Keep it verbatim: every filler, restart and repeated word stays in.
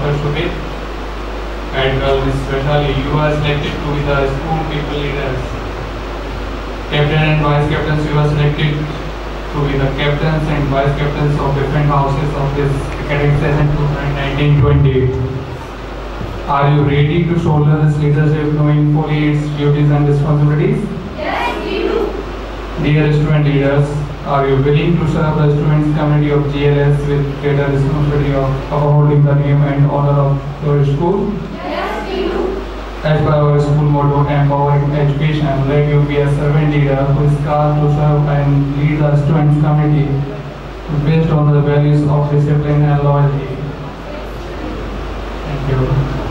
Doctor Shubit. And girl, especially you are selected to be the school people leaders. Captain and vice captains, you are selected to be the captains and vice captains of different houses of this academic session twenty nineteen twenty. Are you ready to shoulder this leadership knowing fully its duties and responsibilities? Yes, we do. Dear student leaders, are you willing to serve the students community of G L S with greater responsibility of upholding the name and honor of your school? Yes, we do. As per our school motto, empowering education, let you be a servant leader who is called to serve and lead the students community based on the values of discipline and loyalty. Thank you.